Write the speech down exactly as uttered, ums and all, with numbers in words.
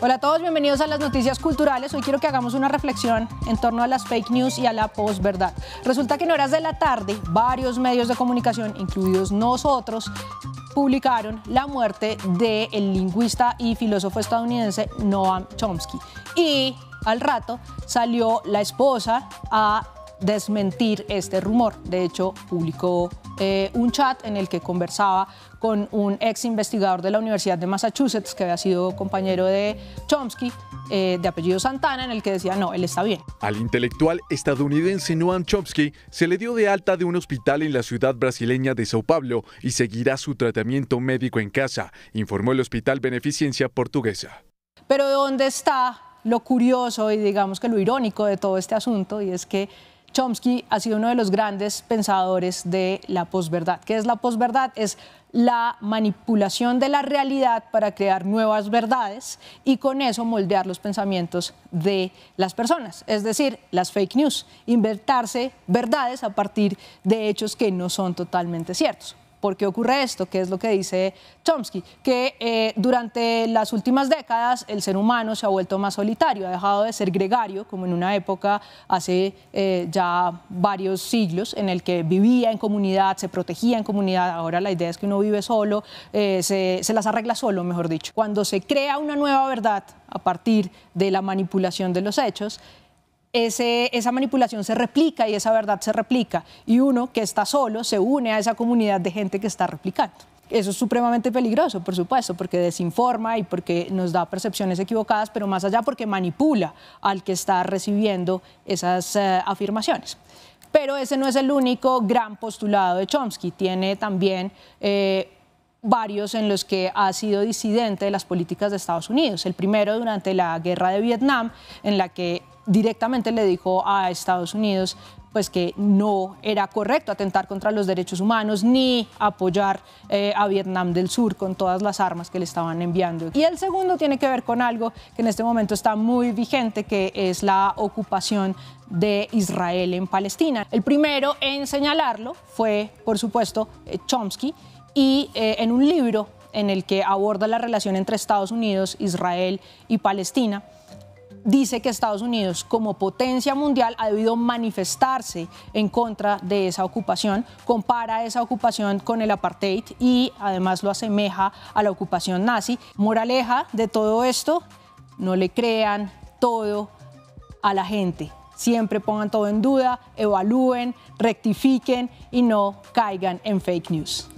Hola a todos, bienvenidos a las noticias culturales. Hoy quiero que hagamos una reflexión en torno a las fake news y a la posverdad. Resulta que en horas de la tarde, varios medios de comunicación, incluidos nosotros, publicaron la muerte del lingüista y filósofo estadounidense Noam Chomsky. Y al rato salió la esposa a desmentir este rumor. De hecho, publicó eh, un chat en el que conversaba con un ex investigador de la Universidad de Massachusetts que había sido compañero de Chomsky, eh, de apellido Santana, en el que decía, no, él está bien. Al intelectual estadounidense Noam Chomsky se le dio de alta de un hospital en la ciudad brasileña de Sao Paulo y seguirá su tratamiento médico en casa, informó el Hospital Beneficencia Portuguesa. Pero ¿dónde está lo curioso y digamos que lo irónico de todo este asunto? Y es que Chomsky ha sido uno de los grandes pensadores de la posverdad. ¿Qué es la posverdad? Es la manipulación de la realidad para crear nuevas verdades y con eso moldear los pensamientos de las personas. Es decir, las fake news, inventarse verdades a partir de hechos que no son totalmente ciertos. ¿Por qué ocurre esto? ¿Qué es lo que dice Chomsky? Que eh, durante las últimas décadas el ser humano se ha vuelto más solitario, ha dejado de ser gregario, como en una época hace eh, ya varios siglos, en el que vivía en comunidad, se protegía en comunidad. Ahora la idea es que uno vive solo, eh, se, se las arregla solo, mejor dicho. Cuando se crea una nueva verdad a partir de la manipulación de los hechos, Ese, esa manipulación se replica y esa verdad se replica y uno que está solo se une a esa comunidad de gente que está replicando. Eso es supremamente peligroso, por supuesto, porque desinforma y porque nos da percepciones equivocadas, pero más allá porque manipula al que está recibiendo esas uh, afirmaciones. Pero ese no es el único gran postulado de Chomsky, tiene también eh, varios en los que ha sido disidente de las políticas de Estados Unidos. El primero durante la guerra de Vietnam, en la que directamente le dijo a Estados Unidos pues que no era correcto atentar contra los derechos humanos ni apoyar eh, a Vietnam del Sur con todas las armas que le estaban enviando. Y el segundo tiene que ver con algo que en este momento está muy vigente, que es la ocupación de Israel en Palestina. El primero en señalarlo fue, por supuesto, Chomsky, y eh, en un libro en el que aborda la relación entre Estados Unidos, Israel y Palestina, dice que Estados Unidos, como potencia mundial, ha debido manifestarse en contra de esa ocupación, compara esa ocupación con el apartheid y además lo asemeja a la ocupación nazi. Moraleja de todo esto, no le crean todo a la gente. Siempre pongan todo en duda, evalúen, rectifiquen y no caigan en fake news.